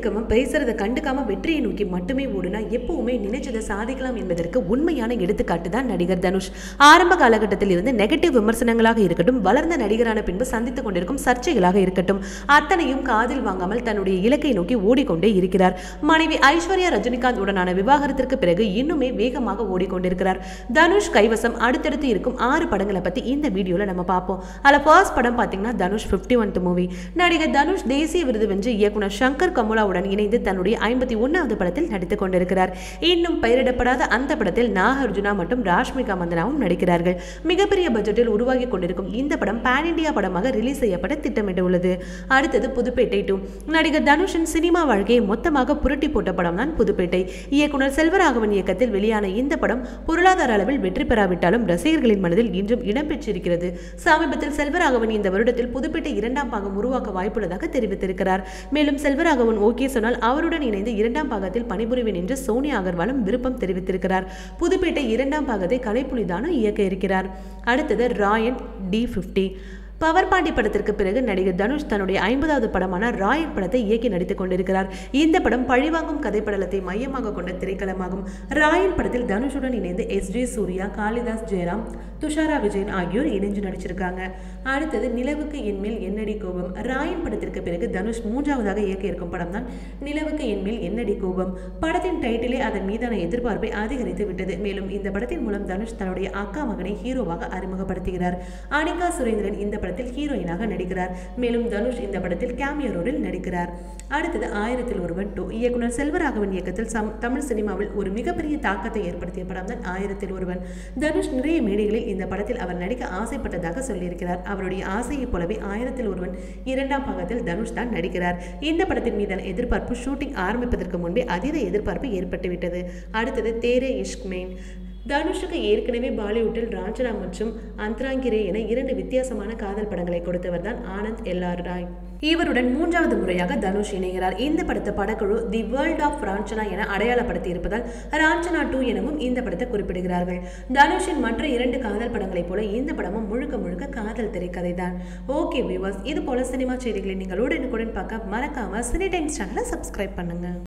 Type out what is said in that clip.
கேட்காம பேசுறத கண்டுக்காம வெற்றியை நோக்கி மட்டுமே ஓடுனா எப்பவுமே நினைச்சதை சாதிக்கலாம் என்பதற்கு உண்மையான எடுத்துக்காட்டு தான் நடிகர் தனுஷ். ஆரம்ப காலகட்டத்தில் இருந்து நெகட்டிவ் விமர்சனங்களாக இருக்கட்டும், வளர்ந்த நடிகரான பின்பு சந்தித்துக் கொண்டிருக்கும் சர்ச்சைகளாக இருக்கட்டும், அத்தனையும் காதில் வாங்காமல் தன்னுடைய இலக்கை நோக்கி ஓடிக்கொண்டே இருக்கிறார். மனைவி ஐஸ்வர்யா ரஜினிகாந்த் உடனான விவாகரத்திற்கு பிறகு இன்னுமே வேகமாக ஓடிக்கொண்டிருக்கிறார். தனுஷ் கைவசம் அடுத்தடுத்து இருக்கும் 6 படங்களை பத்தி இந்த வீடியோல நம்ம பார்ப்போம். அதுல ஃபர்ஸ்ட் படம் பாத்தீங்கன்னா தனுஷ் 51th மூவி. நடிகர் தனுஷ் தேசிய விருது வென்று இயக்குனர் சங்கர் கமுலாவுடன் இணைந்து தன்னுடைய 51வது படத்தில் நடித்துக் கொண்டிருக்கிறார். இன்னும் பெயரிடப்படாத அந்த படத்தில் நாகார்ஜுனா மற்றும் ராஷ்மிகா மந்தனாவும் நடிக்கிறார்கள். மிகப்பெரிய பட்ஜெட்டில் உருவாகி கொண்டிருக்கும் இந்த படம் பேன் இண்டியா படமாக ரிலீஸ் செய்யப்பட திட்டமிட்டுள்ளது. அடுத்தது புதுப்பேட்டை 2. நடிகர் தனுஷின் சினிமா வாழ்க்கையை மொத்தமாக புரட்டி போட்ட படம் தான் புதுப்பேட்டை. இயக்குனர் செல்வராகவன் இயக்கத்தில் வெளியான இந்த படம் பொருளாதார அளவில் வெற்றி பெறாவிட்டாலும் ரசிகர்களின் மனதில் இன்றும் இடம்பெற்றிருக்கிறது. சமீபத்தில் செல்வராகவன் இந்த வருடத்தில் புதுப்பேட்டை 2ஆம் பாகம் உருவாக்க வாய்ப்புள்ளதாக தெரிவித்திருக்கிறார். மேலும் செல்வராகவன் ஓகே சொன்னால் அவருடன் இணைந்து 2ஆம் பாகத்தில் பணிபுரிவேன் என்று சோனியா அகர்வாலும் விருப்பம் தெரிவித்திருக்கிறார். புதுப்பேட்டை 2ஆம் பாகத்தை கலைப்புலிதானு இயக்க இருக்கிறார். அடுத்தது ராயன் D50. பவர் பாண்டி படத்திற்கு பிறகு நடிகர் தனுஷ் தன்னுடைய 50வது படமான ராயன் படத்தை இயக்கி நடித்துக் கொண்டிருக்கிறார். இந்த படம் பழிவாங்கும் கதைப்படலத்தை மையமாக கொண்ட திரைக்களமாகும். ராயன் படத்தில் தனுஷுடன் இணைந்து SJ சூர்யா, காளிதாஸ் ஜெயராம், துஷாரா விஜயன் ஆகியோர் இணைஞ்சு நடிச்சிருக்காங்க. அடுத்தது நிலவுக்கு என்மேல் என்னடி கோபம். ராயன் படத்திற்கு பிறகு தனுஷ் 3ஆவதாக இயக்க இருக்கும் படம் தான் நிலவுக்கு என்மேல் என்னடி கோபம். படத்தின் டைட்டிலே அதன் மீதான எதிர்பார்ப்பை அதிகரித்து விட்டது. மேலும் இந்த படத்தின் மூலம் தனுஷ் தன்னுடைய அக்கா மகனை ஹீரோவாக அறிமுகப்படுத்துகிறார். அனிகா சுரேந்திரன் இந்த படத்தில் ஹீரோயினாக நடிக்கிறார். மேலும் தனுஷ் இந்த படத்தில் கேமியோ ரோலில் நடிக்கிறார். அடுத்தது 1000ல் ஒருவன் 2. இயக்குனர் செல்வராகவன் இயக்கத்தில் தமிழ் சினிமாவில் ஒரு மிகப்பெரிய தாக்கத்தை ஏற்படுத்திய படம் தான் 1000ல் ஒருவன். தனுஷ் நிறைய மேடைகளில் இந்த படத்தில் அவர் நடிக்க ஆசைப்பட்டதாக சொல்லியிருக்கிறார். அவருடைய ஆசையைப் போலவே 1000ல் ஒருவன் 2ஆம் பாகத்தில் தனுஷ் தான் நடிக்கிறார். இந்த படத்தின் மீதான எதிர்பார்ப்பு ஷூட்டிங் ஆரம்பிப்பதற்கு முன்பே அதீத எதிர்பார்ப்பு ஏற்பட்டுவிட்டது. அடுத்தது தேரே இஷ்க் மெயின். தனுஷுக்கு ஏற்கனவே பாலிவுட்டில் ராஞ்சனா மற்றும் அந்தராங்கிரே என 2 வித்தியாசமான காதல் படங்களை கொடுத்தவர் தான் ஆனந்த் LR ராய். இவருடன் 3வது முறையாக தனுஷ் இணைகிறார். இந்த படத்தை படக்குழு தி வேர்ல்ட் ஆஃப் ராஞ்சனா என அடையாளப்படுத்தி இருப்பதால் ராஞ்சனா 2 எனவும் இந்த படத்தை குறிப்பிடுகிறார்கள். தனுஷின் மற்ற 2 காதல் படங்களைப் போல இந்த படமும் முழுக்க முழுக்க காதல் திரைக்கதை தான். ஓகே வியூவர்ஸ், இது போல சினிமா செய்திகளை நீங்கள் உடனுக்குடன் பார்க்க மறக்காம சினி டைம்ஸ் சேனலை சப்ஸ்கிரைப் பண்ணுங்க.